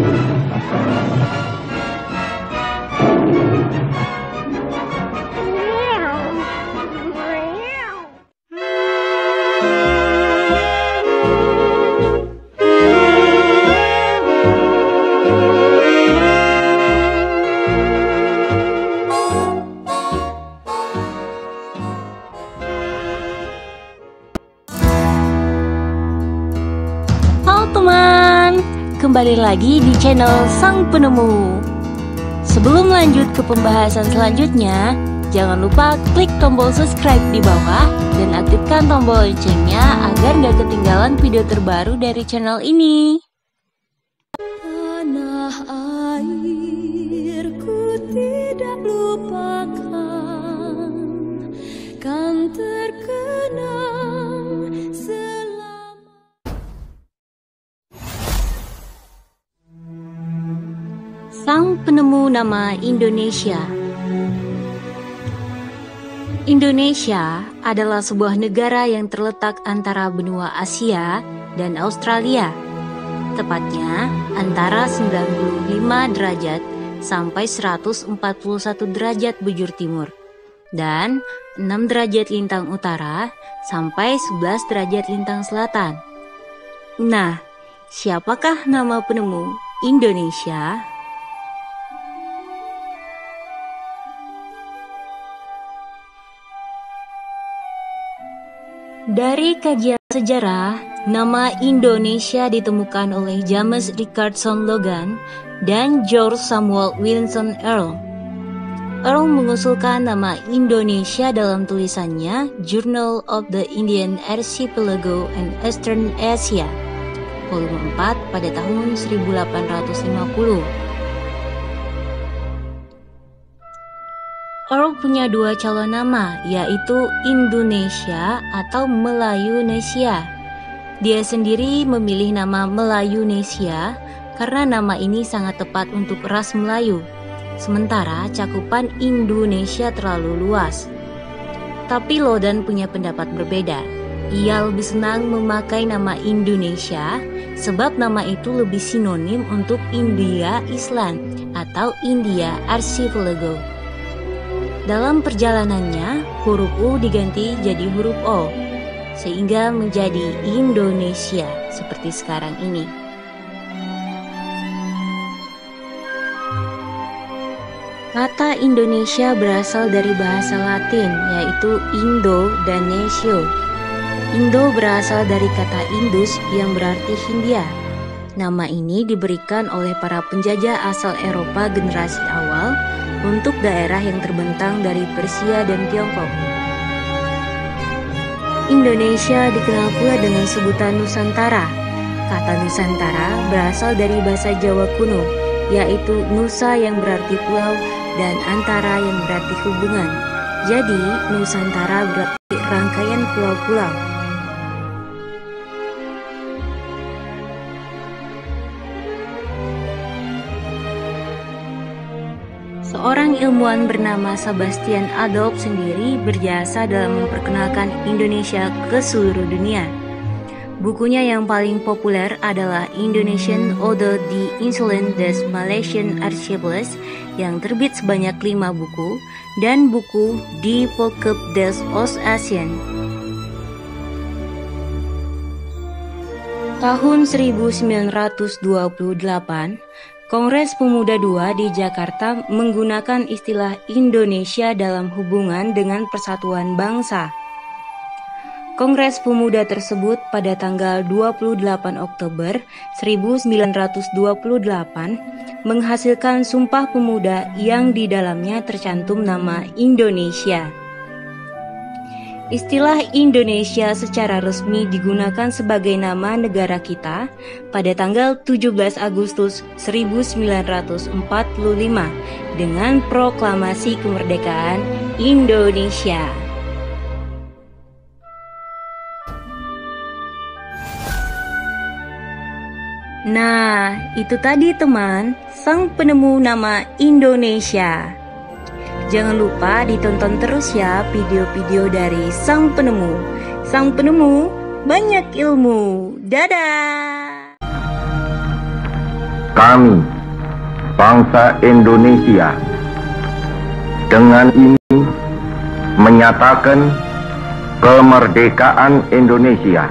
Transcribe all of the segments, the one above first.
Teman, kembali lagi di channel Sang Penemu. Sebelum lanjut ke pembahasan selanjutnya, jangan lupa klik tombol subscribe di bawah dan aktifkan tombol loncengnya agar gak ketinggalan video terbaru dari channel ini. Tanah airku tidak lupakan, kan terkenang selama. Sang penemu nama Indonesia. Indonesia adalah sebuah negara yang terletak antara benua Asia dan Australia, tepatnya antara 95 derajat sampai 141 derajat bujur timur dan 6 derajat lintang utara sampai 11 derajat lintang selatan. Nah, siapakah nama penemu Indonesia? Dari kajian sejarah, nama Indonesia ditemukan oleh James Richardson Logan dan George Samuel Wilson Earl. Earl mengusulkan nama Indonesia dalam tulisannya Journal of the Indian Archipelago and Eastern Asia, volume 4 pada tahun 1850. Earl punya dua calon nama, yaitu Indonesia atau Melayunesia. Dia sendiri memilih nama Melayunesia karena nama ini sangat tepat untuk ras Melayu, sementara cakupan Indonesia terlalu luas. Tapi Logan punya pendapat berbeda. Ia lebih senang memakai nama Indonesia sebab nama itu lebih sinonim untuk India Island atau India Archipelago. Dalam perjalanannya, huruf U diganti jadi huruf O, sehingga menjadi Indonesia seperti sekarang ini. Kata Indonesia berasal dari bahasa Latin, yaitu Indo dan Nesio. Indo berasal dari kata Indus yang berarti Hindia. Nama ini diberikan oleh para penjajah asal Eropa generasi awal untuk daerah yang terbentang dari Persia dan Tiongkok. Indonesia dikenal pula dengan sebutan Nusantara. Kata Nusantara berasal dari bahasa Jawa kuno, yaitu Nusa yang berarti pulau dan Antara yang berarti hubungan. Jadi, Nusantara berarti rangkaian pulau-pulau. Seorang ilmuwan bernama Sebastian Adolph sendiri berjasa dalam memperkenalkan Indonesia ke seluruh dunia. Bukunya yang paling populer adalah Indonesian Ode di Insulen des Malaysian Archipels yang terbit sebanyak 5 buku dan buku Die Volkep des Ostasien. Tahun 1928, Kongres Pemuda II di Jakarta menggunakan istilah Indonesia dalam hubungan dengan persatuan bangsa. Kongres Pemuda tersebut pada tanggal 28 Oktober 1928 menghasilkan Sumpah Pemuda yang di dalamnya tercantum nama Indonesia. Istilah Indonesia secara resmi digunakan sebagai nama negara kita pada tanggal 17 Agustus 1945 dengan Proklamasi Kemerdekaan Indonesia. Nah, itu tadi teman, sang penemu nama Indonesia. Jangan lupa ditonton terus ya video-video dari sang penemu. Sang penemu banyak ilmu. Dadah! Kami, bangsa Indonesia, dengan ini menyatakan kemerdekaan Indonesia.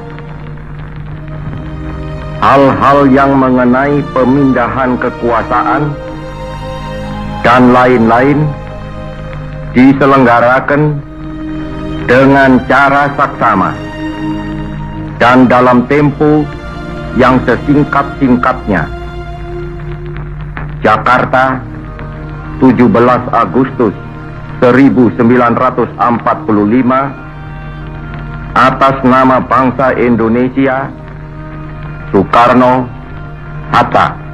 Hal-hal yang mengenai pemindahan kekuasaan dan lain-lain diselenggarakan dengan cara saksama dan dalam tempo yang sesingkat-singkatnya. Jakarta, 17 Agustus 1945, atas nama bangsa Indonesia, Soekarno, Hatta.